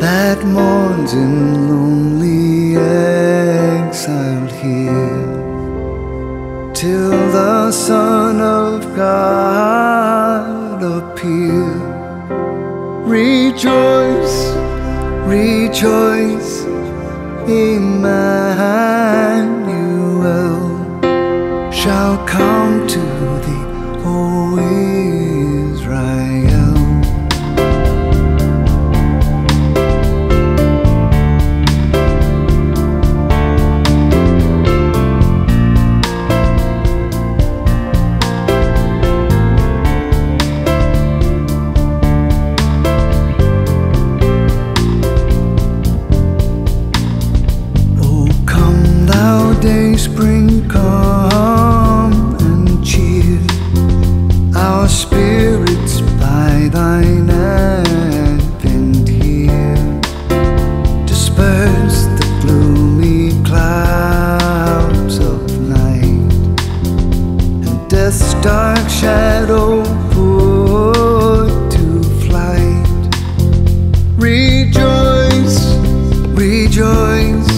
that mourns in lonely exile here, till the Son of God appear. Rejoice, rejoice, Emmanuel shall come to thee, O Israel. Spring, come and cheer our spirits by thine advent here. Disperse the gloomy clouds of night, and death's dark shadow put to flight. Rejoice, rejoice,